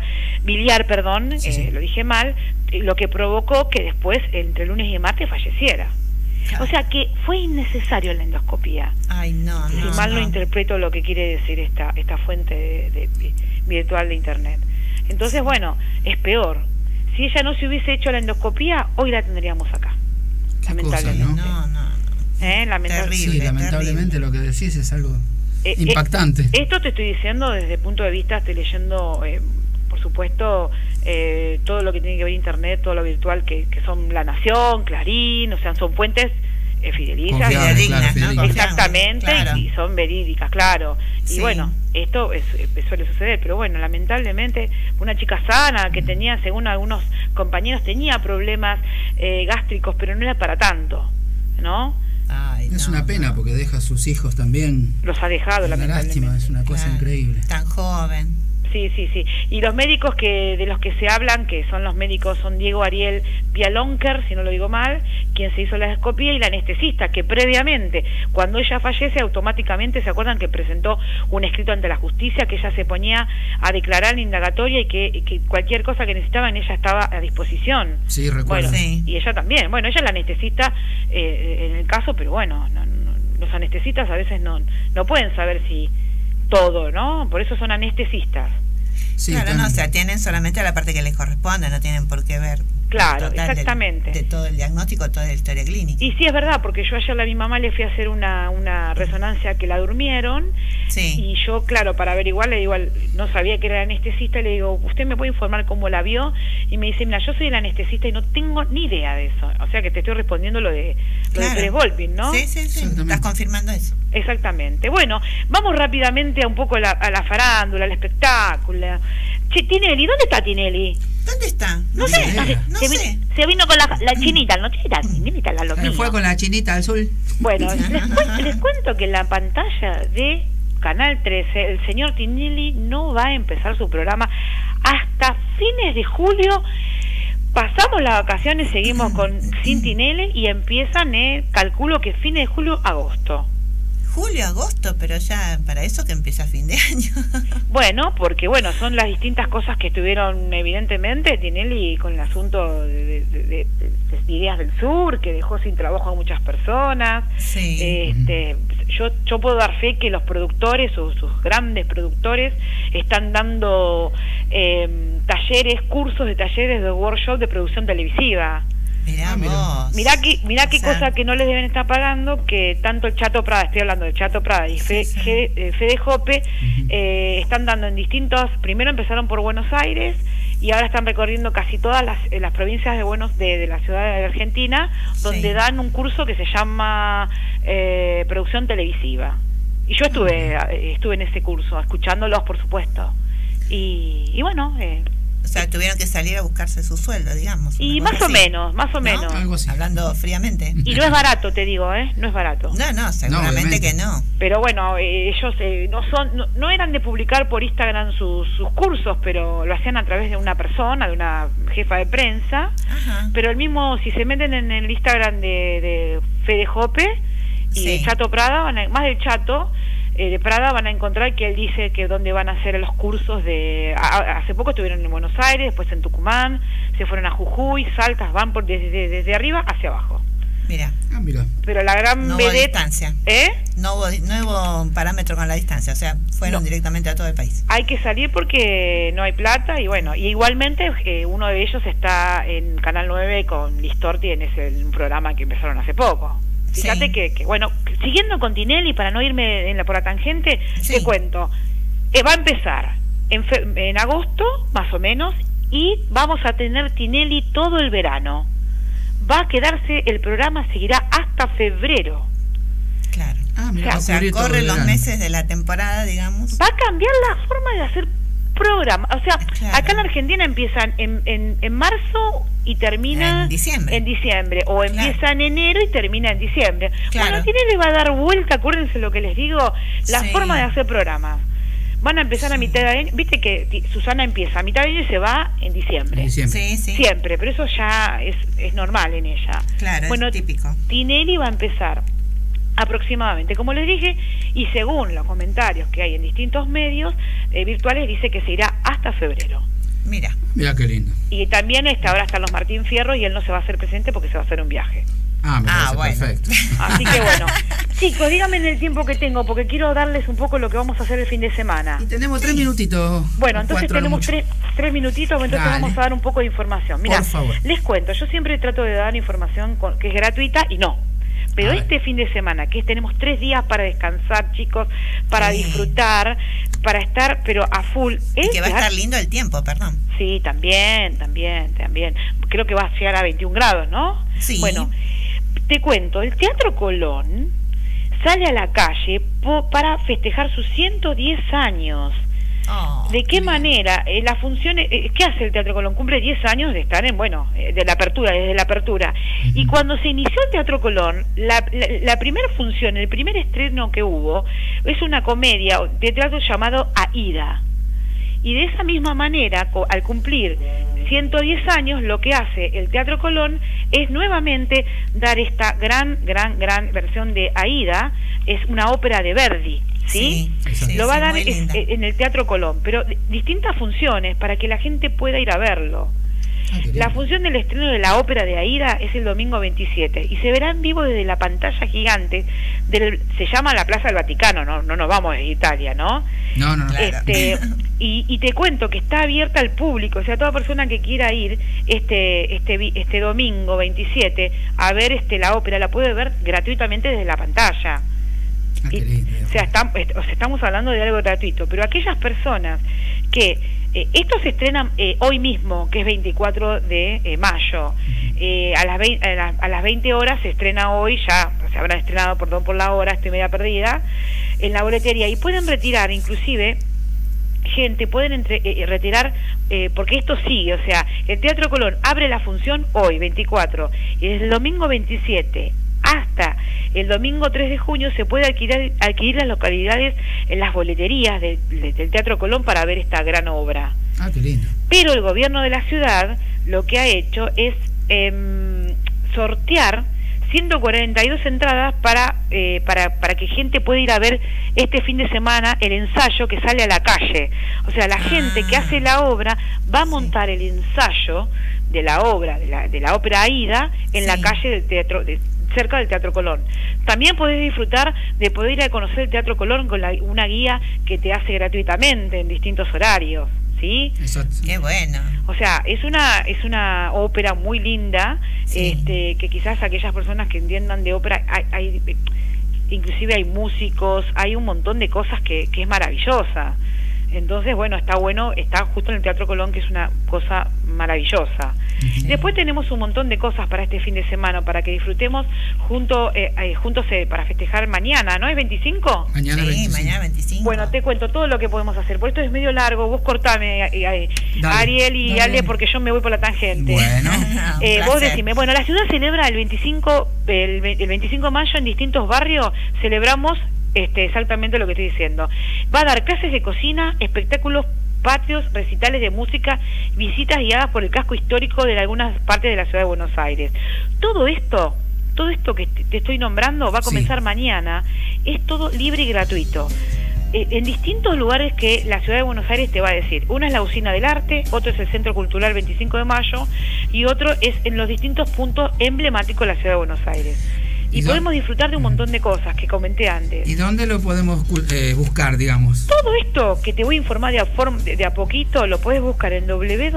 Sí. lo dije mal, lo que provocó que después, entre el lunes y el martes, falleciera. O sea que fue innecesario la endoscopía. Ay, no, Si no. mal no no. interpreto lo que quiere decir esta fuente de virtual de internet. Entonces, bueno, es peor. Si ella no se hubiese hecho la endoscopía, hoy la tendríamos acá. Qué Lamentablemente. cosa, ¿no? No. Lamentablemente. Sí, Terrible, lamentablemente lo que decís es algo impactante. Esto te estoy diciendo desde el punto de vista, estoy leyendo, por supuesto, todo lo que tiene que ver internet, todo lo virtual, que son La Nación, Clarín, o sea, son fuentes fidedignas. Confiables, Fidedignas, claro, ¿no? fidedignas. Exactamente, Claro. y son verídicas, claro. Y Sí. bueno, esto suele suceder, pero bueno, lamentablemente una chica sana que tenía, según algunos compañeros, tenía problemas gástricos, pero no era para tanto, ¿no? Ay, Es no, una pena no. porque deja a sus hijos también. Los ha dejado, Una lamentablemente. lástima, es una cosa Claro, increíble. Tan joven. Sí. Y los médicos de los que se hablan, que son los médicos, son Diego Ariel Bialonker, si no lo digo mal, quien se hizo la endoscopía, y la anestesista, que previamente, cuando ella fallece, automáticamente, ¿se acuerdan que presentó un escrito ante la justicia, que ella se ponía a declarar en indagatoria y que cualquier cosa que necesitaban, ella estaba a disposición? Sí, recuerdo. Bueno, Sí. y ella también. Bueno, ella es la anestesista en el caso, pero bueno, los anestesistas a veces no pueden saber si todo, ¿no? Por eso son anestesistas. Sí, claro, están- no, se atienen solamente a la parte que les corresponde, no tienen por qué ver Claro, el total exactamente. de todo el diagnóstico, toda la historia clínica. Y sí, es verdad, porque yo ayer a mi mamá le fui a hacer una resonancia que la durmieron. Sí. Y yo, claro, para averiguar, le digo, no sabía que era anestesista, le digo, ¿usted me puede informar cómo la vio? Y me dice, mira, yo soy el anestesista y no tengo ni idea de eso. O sea que te estoy respondiendo lo de Pérez Volpin, ¿no? Sí, sí, sí, estás confirmando eso. Exactamente. Bueno, vamos rápidamente a un poco a la farándula, al espectáculo. Che, Tinelli, ¿dónde está Tinelli? ¿Dónde está? No sé, No se, sé. se vino con la chinita, ¿no? Chinita, la loquilla. Fue con la chinita al sur. Bueno, les cuento que en la pantalla de Canal 13, el señor Tinelli no va a empezar su programa hasta fines de julio. Pasamos las vacaciones, seguimos sin Tinelli y empiezan, calculo que fines de julio, agosto. Julio, agosto, pero ya para eso que empieza fin de año. Bueno, porque bueno, son las distintas cosas que estuvieron evidentemente Tinelli con el asunto de Ideas del Sur, que dejó sin trabajo a muchas personas. Sí. Yo puedo dar fe que los productores o sus grandes productores están dando cursos de talleres de workshop de producción televisiva. Mirá vos. Mirá qué cosa que no les deben estar pagando, que tanto el Chato Prada, estoy hablando de Chato Prada y Fede Jope, están dando en distintos, primero empezaron por Buenos Aires y ahora están recorriendo casi todas las provincias de la ciudad de Argentina, donde dan un curso que se llama producción televisiva. Y yo estuve en ese curso, escuchándolos, por supuesto. Y bueno... o sea, tuvieron que salir a buscarse su sueldo, digamos. Y más o menos. Algo así. Hablando fríamente. Y no es barato, te digo, no es barato. No, seguramente que no. Pero bueno, ellos no eran de publicar por Instagram sus cursos, pero lo hacían a través de una persona, de una jefa de prensa. Ajá. Pero el mismo, si se meten en el Instagram de Fede Jope y de Chato Prada, más del Chato, de Prada, van a encontrar que él dice que donde van a hacer los cursos hace poco estuvieron en Buenos Aires, después en Tucumán, se fueron a Jujuy, Saltas, van desde arriba hacia abajo. Mira. Mira. Pero la gran no hubo vedette, distancia. No hubo parámetro con la distancia, o sea, fueron directamente a todo el país. Hay que salir porque no hay plata y bueno, y igualmente uno de ellos está en Canal 9 con Listorti en un programa que empezaron hace poco. Fíjate que bueno, siguiendo con Tinelli, para no irme por la tangente, te cuento, va a empezar en agosto, más o menos, y vamos a tener Tinelli todo el verano. Va a quedarse, el programa seguirá hasta febrero. Claro. Mira, o sea, corren los meses de la temporada, digamos. Va a cambiar la forma de hacer programa. O sea, acá en Argentina empiezan en marzo y termina en diciembre, o empieza en enero y termina en diciembre. Bueno, Tinelli va a dar vuelta, acuérdense lo que les digo, la forma de hacer programas. Van a empezar a mitad de año, viste que Susana empieza a mitad de año y se va en diciembre. Siempre, pero eso ya es normal en ella. Claro, bueno, es típico. Tinelli va a empezar aproximadamente, como les dije, y según los comentarios que hay en distintos medios virtuales, dice que se irá hasta febrero. Mira qué lindo. Y también ahora están los Martín Fierro y él no se va a hacer presente porque se va a hacer un viaje. Bueno. Perfecto. Así que bueno, chicos, díganme en el tiempo que tengo, porque quiero darles un poco lo que vamos a hacer el fin de semana. Y tenemos 3 minutitos. Bueno, entonces tenemos tres minutitos, entonces vamos a dar un poco de información. Mira, les cuento, yo siempre trato de dar información que es gratuita y no. Pero este fin de semana, que tenemos 3 días para descansar, chicos, para disfrutar, para estar, pero a full. Y que va a estar lindo el tiempo, perdón. Sí, también. Creo que va a llegar a 21 grados, ¿no? Sí. Bueno, te cuento, el Teatro Colón sale a la calle para festejar sus 110 años. ¿De qué manera? La función, ¿qué hace el Teatro Colón? Cumple 10 años de estar desde la apertura. Y cuando se inició el Teatro Colón, la primera función, el primer estreno que hubo, es una comedia de teatro llamado Aída. Y de esa misma manera, al cumplir 110 años, lo que hace el Teatro Colón es nuevamente dar esta gran versión de Aída. Es una ópera de Verdi. ¿Sí? Lo va a dar en el Teatro Colón, pero distintas funciones para que la gente pueda ir a verlo. La función del estreno de la ópera de Aida es el domingo 27 y se verá en vivo desde la pantalla gigante se llama la Plaza del Vaticano, no nos vamos de Italia, ¿no? No. Claro. Y te cuento que está abierta al público, o sea, toda persona que quiera ir este domingo 27 a ver la ópera la puede ver gratuitamente desde la pantalla. O sea, estamos hablando de algo gratuito, pero aquellas personas que esto se estrena hoy mismo, que es 24 de mayo, a las 20 horas se estrena hoy, ya se habrán estrenado, perdón por la hora, estoy media perdida, en la boletería, y pueden retirar inclusive gente, pueden retirar, porque esto sigue, o sea, el Teatro Colón abre la función hoy, 24, y desde el domingo 27 hasta el domingo 3 de junio se puede adquirir las localidades en las boleterías del Teatro Colón para ver esta gran obra. Ah, qué lindo. Pero el gobierno de la ciudad lo que ha hecho es sortear 142 entradas para que gente pueda ir a ver este fin de semana el ensayo que sale a la calle. O sea, la gente que hace la obra va a montar el ensayo de la obra, de la ópera Aida, en la calle del teatro, cerca del Teatro Colón. También podés disfrutar de poder ir a conocer el Teatro Colón con una guía que te hace gratuitamente en distintos horarios, ¿sí? Exacto. Qué bueno. O sea, es una ópera muy linda, que quizás aquellas personas que entiendan de ópera, inclusive hay músicos, hay un montón de cosas que es maravillosa. Entonces, bueno, está justo en el Teatro Colón, que es una cosa maravillosa. Después tenemos un montón de cosas para este fin de semana, para que disfrutemos juntos para festejar mañana, ¿no? ¿Es 25? Mañana 25. Mañana 25. Bueno, te cuento todo lo que podemos hacer, porque esto es medio largo, vos cortame, Ariel y Ale, porque yo me voy por la tangente. Bueno. Vos decime, bueno, la ciudad celebra el 25 de mayo en distintos barrios, celebramos exactamente lo que estoy diciendo. Va a dar clases de cocina, espectáculos patrios, recitales de música, visitas guiadas por el casco histórico de algunas partes de la ciudad de Buenos Aires. Todo esto que te estoy nombrando va a comenzar mañana, es todo libre y gratuito. En distintos lugares que la ciudad de Buenos Aires te va a decir. Una es la Usina del Arte, otro es el Centro Cultural 25 de Mayo y otro es en los distintos puntos emblemáticos de la ciudad de Buenos Aires. Y podemos disfrutar de un montón de cosas que comenté antes. ¿Y dónde lo podemos buscar, digamos? Todo esto que te voy a informar de a poquito lo puedes buscar en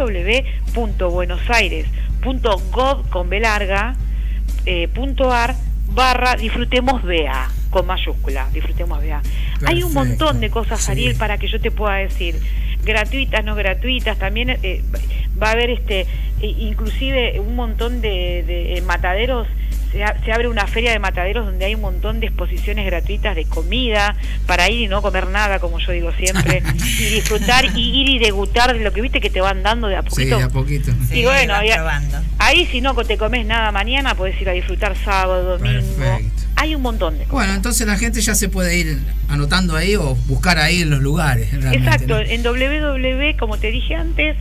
www.buenosaires.gov.ar disfrutemos BA, con mayúscula, disfrutemos BA. Hay un montón de cosas, Ariel, para que yo te pueda decir, gratuitas, no gratuitas, también va a haber inclusive un montón de mataderos. Se abre una feria de mataderos donde hay un montón de exposiciones gratuitas de comida para ir y no comer nada, como yo digo siempre, y disfrutar y ir y degustar de lo que viste que te van dando de a poquito. Sí, de a poquito. Sí, Y bueno, probando. ahí si no te comes nada mañana, podés ir a disfrutar sábado, domingo. Perfecto. Hay un montón de cosas. Bueno, entonces la gente ya se puede ir anotando ahí o buscar ahí en los lugares. Exacto, ¿no? en www, como te dije antes,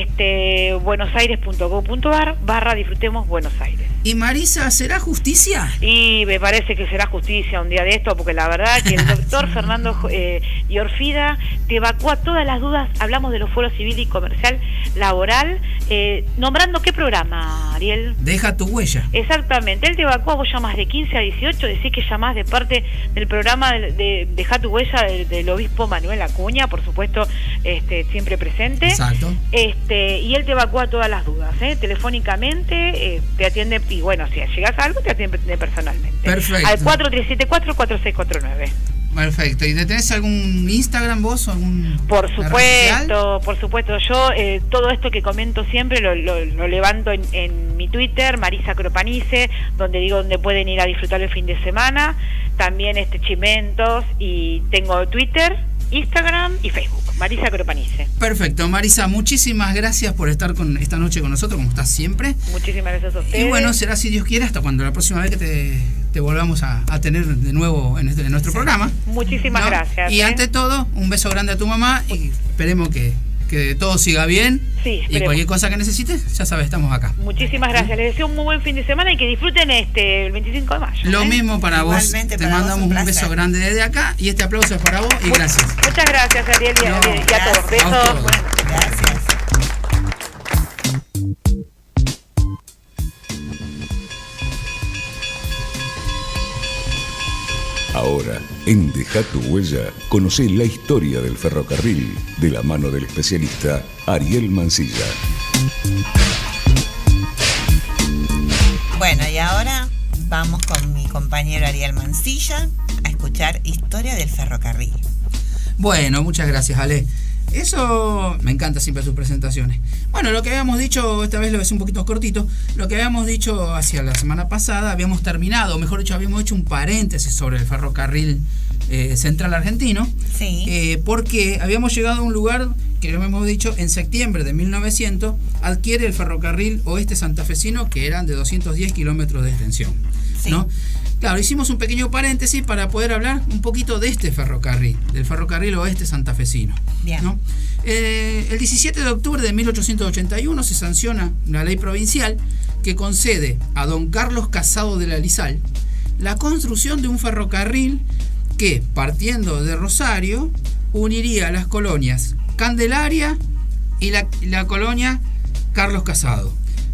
buenosaires.gov.ar /disfrutemos Buenos Aires. ¿Y Marisa, será justicia? Y me parece que será justicia un día de esto, porque la verdad que el doctor Fernando Yorfida te evacúa todas las dudas. Hablamos de los fueros civil y comercial, laboral, nombrando qué programa, Ariel. Deja tu huella. Exactamente, él te evacúa, vos llamas de 15 a 18, decís que llamás de parte del programa de Deja tu huella del obispo Manuel Acuña, por supuesto, siempre presente. Exacto. Y él te evacúa todas las dudas, telefónicamente, te atiende, y bueno, si llegas a algo, te atiende personalmente. Perfecto. Al 4374-4649. Perfecto. ¿Y tenés algún Instagram vos o algún Por red social? supuesto. Yo todo esto que comento siempre lo levanto en mi Twitter, Marisa Cropanice, donde pueden ir a disfrutar el fin de semana. También chimentos, y tengo Twitter, Instagram y Facebook, Marisa Cropanice. Perfecto, Marisa, muchísimas gracias por estar esta noche con nosotros, como estás siempre. Muchísimas gracias a ustedes. Y bueno, será, si Dios quiere, hasta cuando la próxima vez que te volvamos a tener de nuevo en nuestro programa. Muchísimas gracias. Y ante todo, un beso grande a tu mamá y esperemos que todo siga bien. Sí, y esperemos. cualquier cosa que necesites, ya sabes, estamos acá. Muchísimas gracias. Les deseo un muy buen fin de semana y que disfruten el 25 de mayo. Lo mismo para Igualmente vos. Te para vos, mandamos un un beso placer. grande desde acá y este aplauso es para vos y gracias. Muchas gracias, Ariel, y a todos. Gracias. Besos. A todos. Bueno. Gracias. Ahora, en Deja tu Huella, conocé la historia del ferrocarril de la mano del especialista Ariel Mancilla. Bueno, y ahora vamos con mi compañero Ariel Mancilla a escuchar Historia del Ferrocarril. Bueno, muchas gracias, Ale. Eso me encanta siempre tus presentaciones. Bueno, lo que habíamos dicho, esta vez lo es un poquito cortito, lo que habíamos dicho hacia la semana pasada, habíamos terminado, o mejor dicho, habíamos hecho un paréntesis sobre el ferrocarril central argentino, Sí. porque habíamos llegado a un lugar que lo hemos dicho, en septiembre de 1900 adquiere el ferrocarril oeste santafesino, que eran de 210 kilómetros de extensión, Sí. ¿no? Claro, hicimos un pequeño paréntesis para poder hablar un poquito de este ferrocarril, del ferrocarril oeste santafesino. Bien. ¿No? El 17 de octubre de 1881 se sanciona la ley provincial que concede a don Carlos Casado de la Lizal la construcción de un ferrocarril que, partiendo de Rosario, uniría las colonias Candelaria y la colonia Carlos Casado.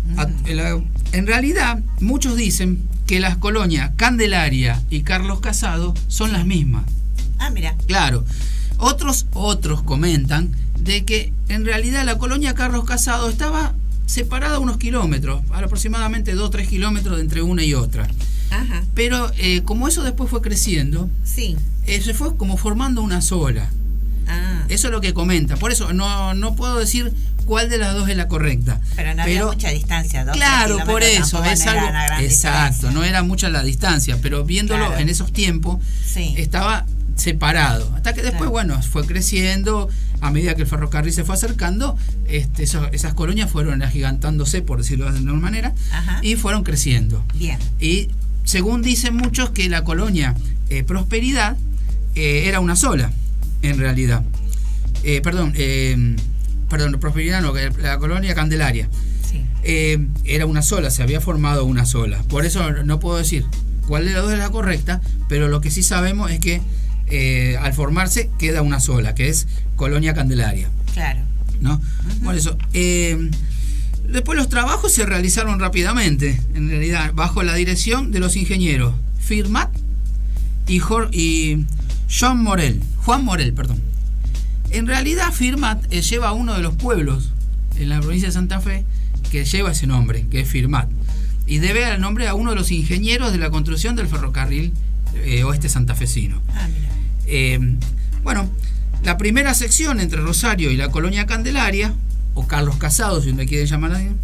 En realidad, muchos dicen que las colonias Candelaria y Carlos Casado son las mismas. Ah, mira. Claro. Otros comentan de que en realidad la colonia Carlos Casado estaba separada unos kilómetros, aproximadamente 2 o 3 kilómetros entre una y otra. Ajá. Pero como eso después fue creciendo, Sí. se fue como formando una sola. Ah. Eso es lo que comenta. Por eso no puedo decir cuál de las dos es la correcta. Pero no había mucha distancia, 2 Claro, por eso es algo. Exacto, no era mucha la distancia, pero viéndolo Claro. en esos tiempos, Sí. estaba separado. Hasta que después, Claro. bueno, fue creciendo. A medida que el ferrocarril se fue acercando, esas colonias fueron agigantándose, por decirlo de alguna manera, Ajá. y fueron creciendo. Bien. Y según dicen muchos, que la colonia Prosperidad era una sola, en realidad. Perdón, Prosperidad no, que la colonia Candelaria. Sí. Era una sola, se había formado una sola. Por eso no puedo decir cuál de las dos es la correcta, pero lo que sí sabemos es que al formarse queda una sola, que es Colonia Candelaria, Claro. ¿no? Ujú. Por eso. Después los trabajos se realizaron rápidamente, en realidad, bajo la dirección de los ingenieros Firmat y Juan Morel, perdón. En realidad Firmat lleva a uno de los pueblos en la provincia de Santa Fe que lleva ese nombre, que es Firmat, y debe el nombre a uno de los ingenieros de la construcción del ferrocarril oeste santafesino. Ah, mira. Bueno, la primera sección entre Rosario y la colonia Candelaria, o Carlos Casado, si me quieren llamar así,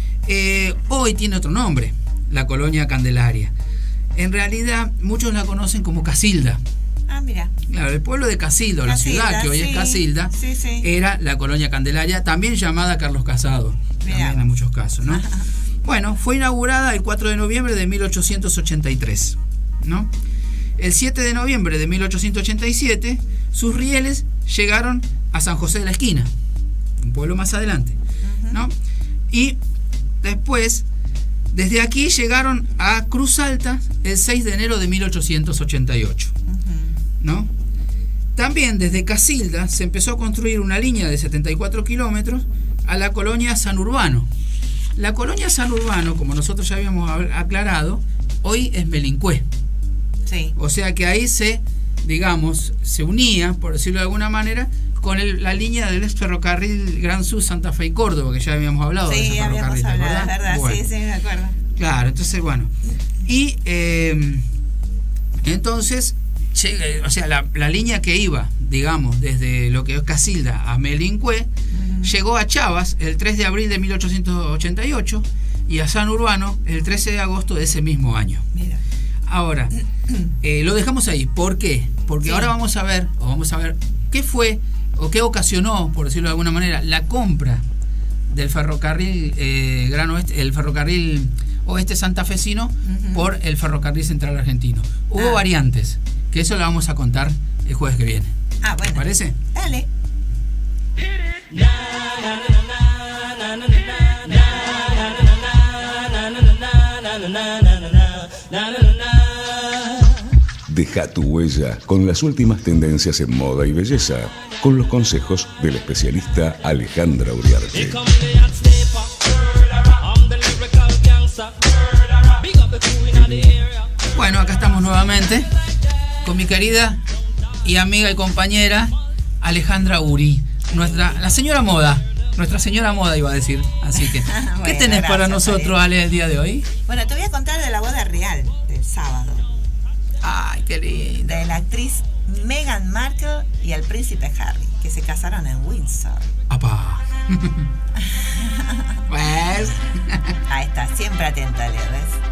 hoy tiene otro nombre, la colonia Candelaria. En realidad, muchos la conocen como Casilda. Ah, mira. Claro, el pueblo de Casilda, la ciudad que hoy sí. es Casilda, Sí, sí. era la colonia Candelaria, también llamada Carlos Casado, Mirá. también en muchos casos, ¿no? Bueno, fue inaugurada el 4 de noviembre de 1883, ¿no? El 7 de noviembre de 1887, sus rieles llegaron a San José de la Esquina, un pueblo más adelante, ¿no? Y después, desde aquí llegaron a Cruz Alta el 6 de enero de 1888, ¿no? También desde Casilda se empezó a construir una línea de 74 kilómetros a la colonia San Urbano. La colonia San Urbano, como nosotros ya habíamos aclarado, hoy es Melincué. Sí. O sea que ahí se unía, por decirlo de alguna manera, con la línea del ferrocarril Gran Sur, Santa Fe y Córdoba, que ya habíamos hablado de ese Sí, habíamos ferrocarril, ¿te hablado, acordás? es verdad. Bueno. Sí, me acuerdo. Claro, entonces bueno. Y entonces, o sea, la línea que iba, digamos, desde lo que es Casilda a Melincué, llegó a Chavas el 3 de abril de 1888 y a San Urbano el 13 de agosto de ese mismo año. Mira. Ahora, lo dejamos ahí. ¿Por qué? Porque Sí. ahora vamos a ver qué fue o qué ocasionó, por decirlo de alguna manera, la compra del ferrocarril Gran Oeste, el ferrocarril oeste santafesino por el ferrocarril central argentino. Hubo variantes, que eso lo vamos a contar el jueves que viene. Ah, bueno. ¿Te parece? Dale. Deja tu huella con las últimas tendencias en moda y belleza, con los consejos del especialista Alejandra Uriarte. Bueno, acá estamos nuevamente con mi querida y amiga y compañera Alejandra Uri, la señora moda. Nuestra señora moda iba a decir. Así que, Bueno, ¿qué tenés para gracias, nosotros, Ale. Ale, el día de hoy? Bueno, te voy a contar de la boda real del sábado, Ay, qué lindo. de la actriz Meghan Markle y el príncipe Harry, que se casaron en Windsor. Apá. Pues. Ahí está, siempre atenta, Leo,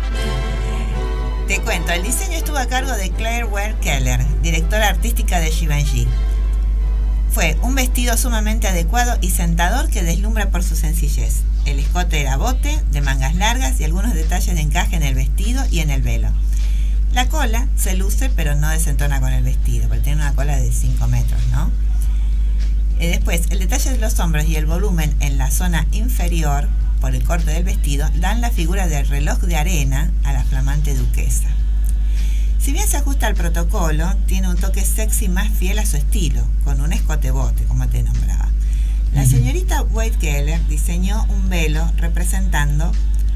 ¿ves? Te cuento, el diseño estuvo a cargo de Claire Ware Keller, directora artística de Givenchy. Fue un vestido sumamente adecuado y sentador que deslumbra por su sencillez. El escote era bote, de mangas largas y algunos detalles de encaje en el vestido y en el velo. La cola se luce pero no desentona con el vestido, porque tiene una cola de 5 metros, ¿no? Después, el detalle de los hombros y el volumen en la zona inferior, por el corte del vestido, dan la figura del reloj de arena a la flamante duquesa. Si bien se ajusta al protocolo, tiene un toque sexy más fiel a su estilo, con un escote bote, como te nombraba. La señorita Wade Keller diseñó un velo representando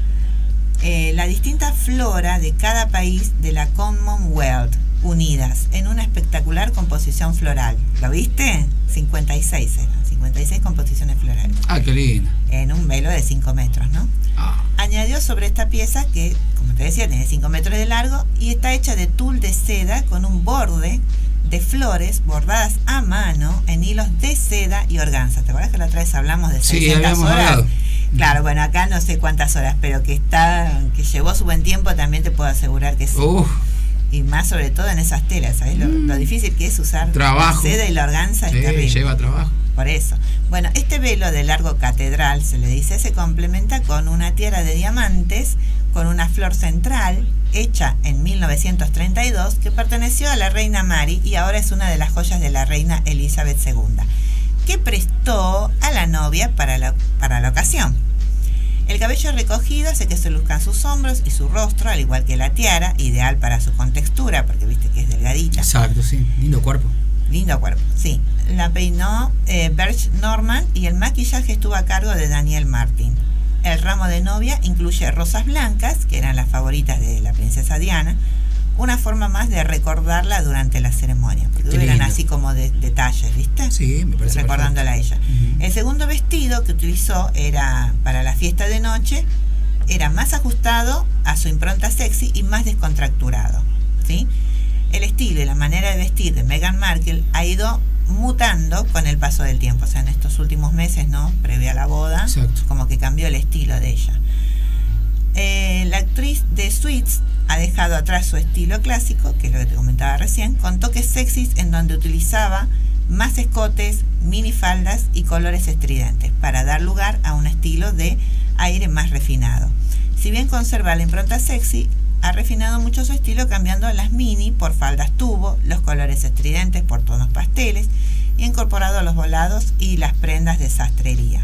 la distinta flora de cada país de la Commonwealth, unidas en una espectacular composición floral. ¿Lo viste? 56 composiciones florales. Ah, qué lindo. En un velo de 5 metros, ¿no? Ah. Añadió sobre esta pieza que, como te decía, tiene 5 metros de largo y está hecha de tul de seda con un borde de flores bordadas a mano en hilos de seda y organza. ¿Te acuerdas que la otra vez hablamos de 600 habíamos horas? hablado. Claro, bueno, acá no sé cuántas horas, pero que llevó su buen tiempo, también te puedo asegurar que sí. Y más sobre todo en esas telas, ¿sabes? Lo difícil que es usar trabajo. La seda y la organza, Sí, es terrible. lleva trabajo. Por eso. Bueno, este velo de largo catedral, se le dice, se complementa con una tiara de diamantes, con una flor central, hecha en 1932, que perteneció a la reina Mary y ahora es una de las joyas de la reina Elizabeth II, que prestó a la novia para la ocasión. El cabello recogido hace que se luzcan sus hombros y su rostro, al igual que la tiara, ideal para su contextura, porque viste que es delgadita. Exacto, sí. Lindo cuerpo. Lindo cuerpo, sí. La peinó Birch Norman y el maquillaje estuvo a cargo de Daniel Martin. El ramo de novia incluye rosas blancas, que eran las favoritas de la princesa Diana, una forma más de recordarla durante la ceremonia, porque Qué eran lindo. así como detalles, ¿viste? Sí, me parece recordándola a ella. Ujú. El segundo vestido que utilizó era para la fiesta de noche, era más ajustado a su impronta sexy y más descontracturado, ¿sí? El estilo y la manera de vestir de Meghan Markle ha ido mutando con el paso del tiempo, o sea, en estos últimos meses, ¿no? Previo a la boda, Exacto. como que cambió el estilo de ella. La actriz de Suits ha dejado atrás su estilo clásico, que es lo que te comentaba recién, con toques sexys en donde utilizaba más escotes, minifaldas y colores estridentes, para dar lugar a un estilo de aire más refinado. Si bien conserva la impronta sexy, ha refinado mucho su estilo cambiando las mini por faldas tubo, los colores estridentes por tonos pasteles y ha incorporado los volados y las prendas de sastrería.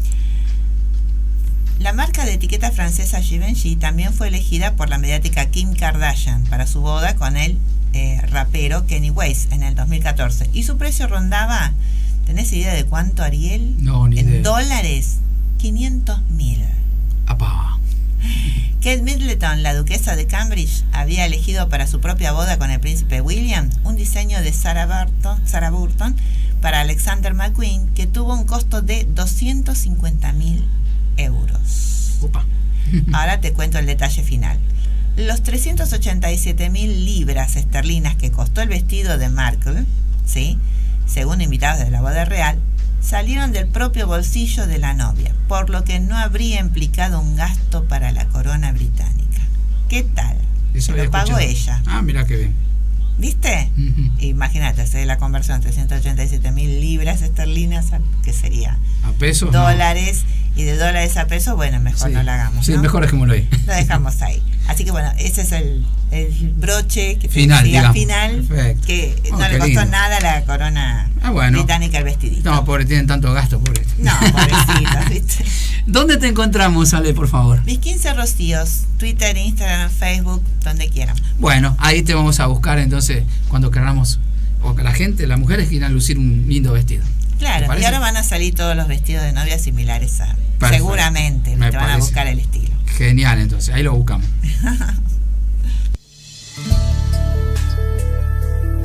La marca de etiqueta francesa Givenchy también fue elegida por la mediática Kim Kardashian para su boda con el rapero Kanye West en el 2014 y su precio rondaba, ¿tenés idea de cuánto, Ariel? No, ni en idea. dólares, 500.000. Apá. Kate Middleton, la duquesa de Cambridge, había elegido para su propia boda con el príncipe William un diseño de Sarah Burton para Alexander McQueen que tuvo un costo de 250.000 euros. Upa. Ahora te cuento el detalle final. Los 387.000 libras esterlinas que costó el vestido de Markle, ¿sí?, según invitados de la boda real, salieron del propio bolsillo de la novia, por lo que no habría implicado un gasto para la corona británica. ¿Qué tal? Eso Se había lo pagó escuchado. ella. Ah, mira qué bien. ¿Viste? Ujú. Imagínate, hacer la conversión, 387.000 libras esterlinas, que sería A pesos. no. dólares, y de dólares a pesos, bueno, mejor Sí. no lo hagamos, Sí, ¿no? mejor dejémoslo ahí. Lo dejamos ahí. Así que bueno, ese es el broche que Final, digamos. final, Perfecto. que Oh, no qué le costó lindo. nada a la corona bueno. británica el vestidito. No, pobre, tienen tanto gasto, pobre. No, pobrecitos, ¿viste? ¿Dónde te encontramos, Ale, por favor? Mis 15 rocíos, Twitter, Instagram, Facebook, donde quieran. Bueno, ahí te vamos a buscar entonces cuando queramos, o que la gente, las mujeres quieran lucir un lindo vestido. ¿Te Claro, y parece? ahora van a salir todos los vestidos de novia similares a... Perfecto. Seguramente, Me te van a parece. buscar el estilo. Genial, entonces, ahí lo buscamos.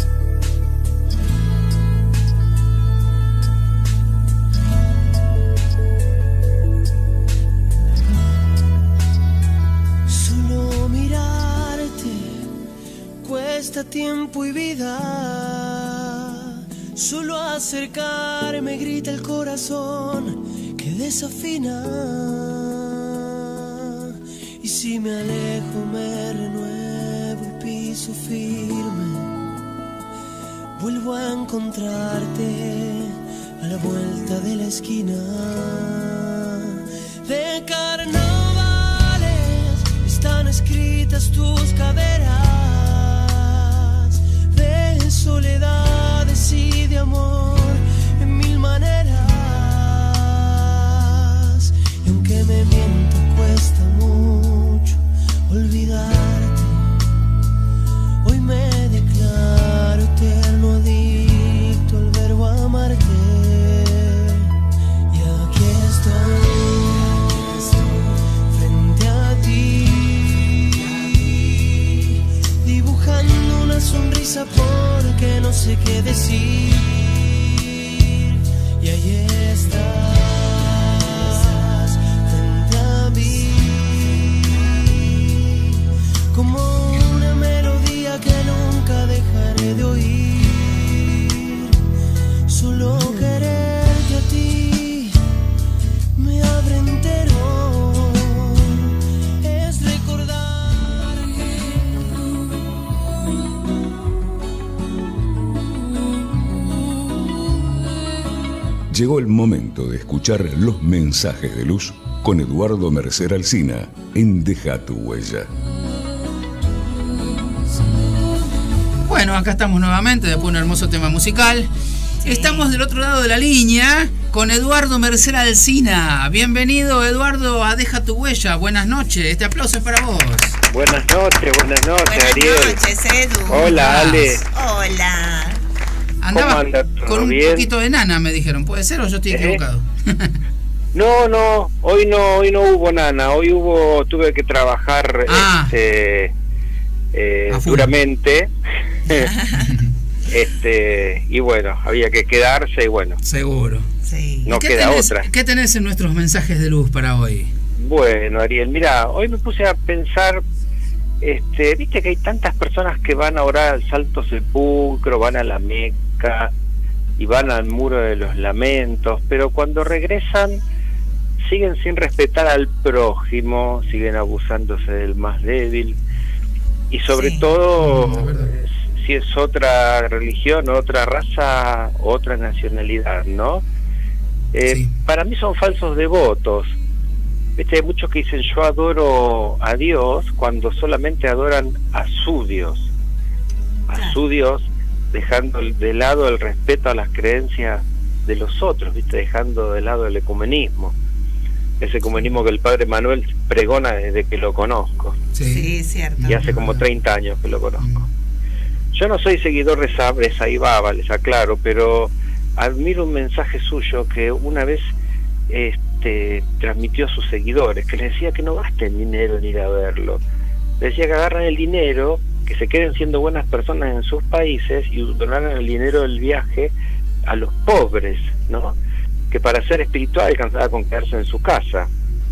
falta tiempo y vida. Solo acercarme grita el corazón que desafina. Y si me alejo me renuevo y piso firme. Vuelvo a encontrarte a la vuelta de la esquina. De carnavales están escritas tus caderas, de soledades y de amor en mil maneras. Y aunque me miento cuesta mucho olvidarte, hoy me declaro eterno adicto al verbo amarte. Y aquí estoy frente a ti, dibujando una sonrisa porque no sé qué decir. Y ahí estás frente a mí, como una melodía que nunca dejaré de oír. Solo quererte a ti me abre entero, es recordar Llegó el momento de escuchar los mensajes de luz con Eduardo Mercer Alsina en Deja tu Huella. Bueno, acá estamos nuevamente después de un hermoso tema musical. Estamos del otro lado de la línea con Eduardo Mercer Alsina. Bienvenido, Eduardo, a Deja tu Huella. Buenas noches, este aplauso es para vos. Buenas noches, Buenas Ariel. noches, Edu. Hola, Ale. Hola. Andaba ¿Cómo anda? ¿Todo con un bien? poquito de nana, me dijeron. ¿Puede ser o yo estoy equivocado? No, hoy no hubo nana. Hoy tuve que trabajar A full. duramente. Y bueno, había que quedarse y bueno, Seguro. Sí. no ¿Qué queda tenés, otra. ¿Qué tenés en nuestros mensajes de luz para hoy? Bueno, Ariel, mira, hoy me puse a pensar, viste que hay tantas personas que van a orar al Santo Sepulcro, van a la Meca y van al Muro de los Lamentos, pero cuando regresan siguen sin respetar al prójimo, siguen abusándose del más débil y sobre Sí. todo La verdad. si es otra religión, otra raza, otra nacionalidad, ¿no? Sí. Para mí son falsos devotos. Viste, hay muchos que dicen yo adoro a Dios cuando solamente adoran a su Dios, su Dios, dejando de lado el respeto a las creencias de los otros, viste, dejando de lado el ecumenismo, ese ecumenismo que el padre Manuel pregona desde que lo conozco, Sí, cierto. y hace como 30 años que lo conozco. Yo no soy seguidor de Saibaba, les aclaro, pero admiro un mensaje suyo que una vez transmitió a sus seguidores, que les decía que no gasten dinero en ir a verlo. Les decía que agarran el dinero, que se queden siendo buenas personas en sus países y donaran el dinero del viaje a los pobres, ¿no? Que para ser espiritual alcanzaba con quedarse en su casa.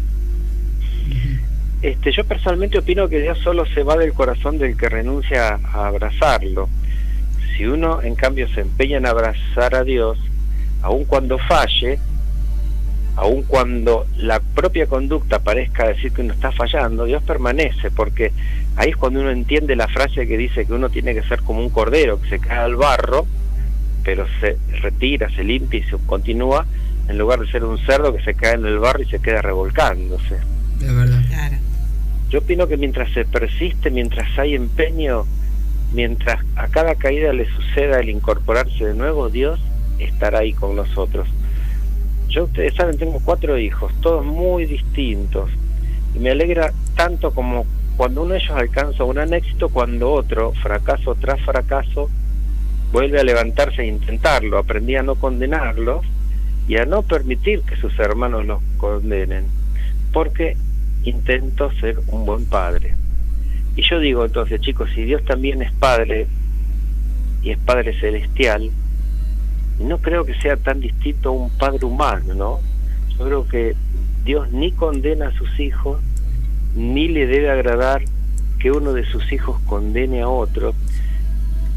Yo personalmente opino que Dios solo se va del corazón del que renuncia a abrazarlo. Si uno en cambio se empeña en abrazar a Dios, aun cuando falle, aun cuando la propia conducta parezca decir que uno está fallando, Dios permanece, porque ahí es cuando uno entiende la frase que dice que uno tiene que ser como un cordero que se cae al barro, pero se retira, se limpia y se continúa, en lugar de ser un cerdo que se cae en el barro y se queda revolcándose. De verdad. Claro. Yo opino que mientras se persiste, mientras hay empeño, mientras a cada caída le suceda el incorporarse de nuevo, Dios estará ahí con nosotros. Yo, ustedes saben, tengo 4 hijos, todos muy distintos, y me alegra tanto como cuando uno de ellos alcanza un gran éxito, cuando otro, fracaso tras fracaso, vuelve a levantarse e intentarlo. Aprendí a no condenarlos y a no permitir que sus hermanos los condenen, porque intento ser un buen padre. Y yo digo entonces, chicos, si Dios también es Padre y es Padre Celestial, no creo que sea tan distinto a un padre humano, ¿no? Yo creo que Dios ni condena a sus hijos, ni le debe agradar que uno de sus hijos condene a otro,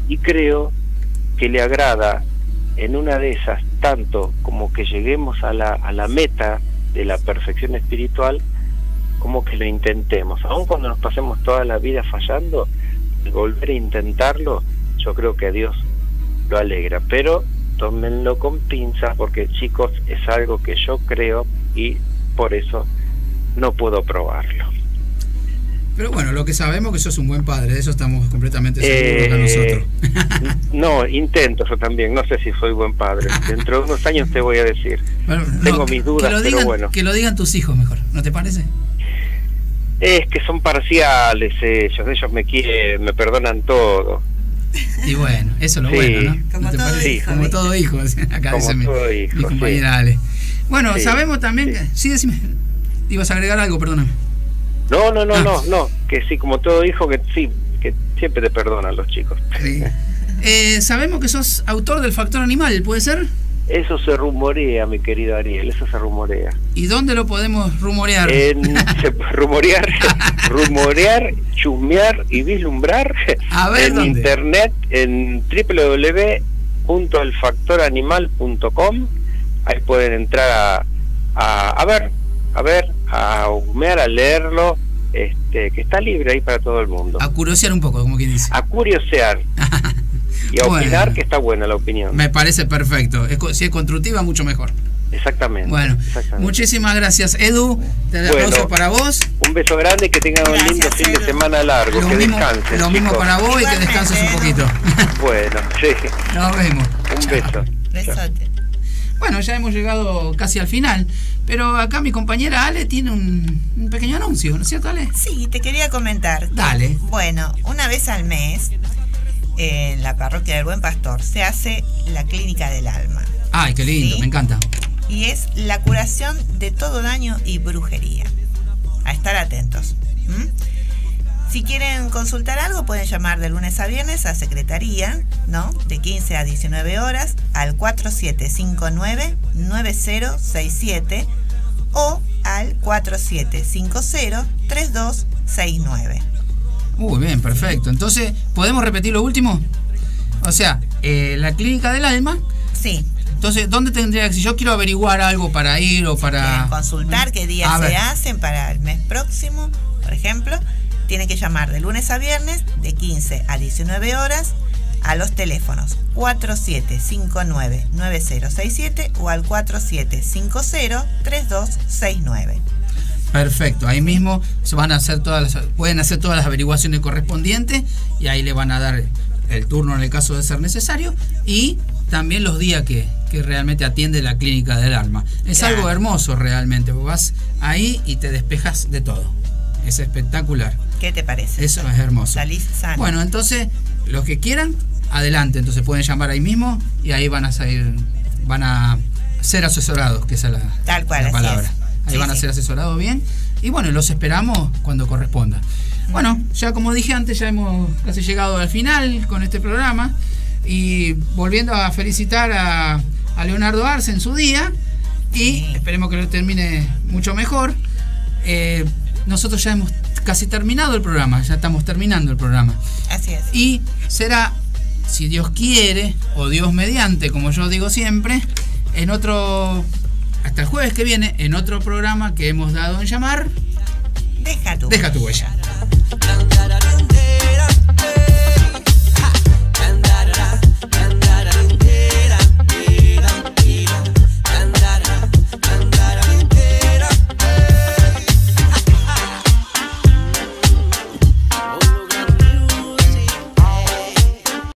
y creo que le agrada en una de esas tanto como que lleguemos a la meta de la perfección espiritual, como que lo intentemos, aun cuando nos pasemos toda la vida fallando, volver a intentarlo, yo creo que a Dios lo alegra, pero tómenlo con pinzas, porque chicos, es algo que yo creo y por eso no puedo probarlo. Pero bueno, lo que sabemos que sos un buen padre, de eso estamos completamente seguros acá nosotros. No, intento yo también, no sé si soy buen padre, dentro de unos años te voy a decir. Bueno, tengo mis dudas, pero bueno. Que lo digan tus hijos mejor, ¿no te parece? Es que son parciales ellos me quieren, me perdonan todo. Y bueno, eso es lo Sí. bueno, ¿no? Como ¿No te todo parece? hijo, Como ¿viste? todo hijo, acá Como dice todo hijo, mi compañera sí. Ale. Bueno, Sí, sabemos también que... Sí, decime. Ibas a agregar algo, perdóname. No, que sí, como todo hijo, que sí, que siempre te perdonan los chicos. Sí. Sabemos que sos autor del Factor Animal, ¿puede ser? Eso se rumorea, mi querido Ariel, eso se rumorea. ¿Y dónde lo podemos rumorear? Rumorear, chusmear y vislumbrar A ver, en ¿dónde? internet, en www.elfactoranimal.com. Ahí pueden entrar a ver, a humear, a leerlo, que está libre ahí para todo el mundo. A curiosear un poco, como quien dice. A curiosear y a Bueno. opinar, que está buena la opinión. Me parece perfecto. Si es constructiva, mucho mejor. Exactamente. Bueno, exactamente. muchísimas gracias, Edu. Te doy Bueno. aplauso para vos. Un beso grande y que tengan un lindo Gracias, fin de Edu. semana largo. Lo Que mismo, descansen. lo mismo chicos. para vos y que descanses un poquito. Bueno, sí. Nos vemos. Un beso. Besote. Bueno, ya hemos llegado casi al final, pero acá mi compañera Ale tiene un pequeño anuncio, ¿no es cierto, Ale? Sí, te quería comentar. Dale. Bueno, una vez al mes, en la parroquia del Buen Pastor, se hace la clínica del alma. Ay, qué lindo, ¿Sí? me encanta. Y es la curación de todo daño y brujería. A estar atentos. ¿Mm? Si quieren consultar algo, pueden llamar de lunes a viernes a secretaría, ¿no? De 15 a 19 horas al 4759-9067 o al 4750-3269. Muy bien, perfecto. Entonces, ¿podemos repetir lo último? O sea, la clínica del alma. Sí. Entonces, ¿dónde tendría que, si yo quiero averiguar algo para ir o para... Quieren consultar qué días A ver. se hacen para el mes próximo, por ejemplo, tienen que llamar de lunes a viernes de 15 a 19 horas a los teléfonos 4759-9067 o al 4750-3269. Perfecto, ahí mismo se van a hacer pueden hacer todas las averiguaciones correspondientes y ahí le van a dar el turno en el caso de ser necesario y también los días que realmente atiende la clínica del alma. Es Claro. algo hermoso realmente, vos vas ahí y te despejas de todo. Es espectacular. ¿Qué te parece? Eso es hermoso. Salís sano. Bueno, entonces, los que quieran, adelante. Entonces pueden llamar ahí mismo y ahí van a ser asesorados, que esa es Tal cual, la así palabra. es. Ahí Sí, van a sí. ser asesorados bien. Y bueno, los esperamos cuando corresponda. Bueno, ya como dije antes, ya hemos casi llegado al final con este programa. Y volviendo a felicitar a Leonardo Arce en su día. Y Sí. esperemos que lo termine mucho mejor. Nosotros ya hemos casi terminado el programa, ya estamos terminando el programa. Así es. Y será, si Dios quiere, o Dios mediante, como yo digo siempre, en otro, hasta el jueves que viene, en otro programa que hemos dado en llamar Deja tu Deja tu huella.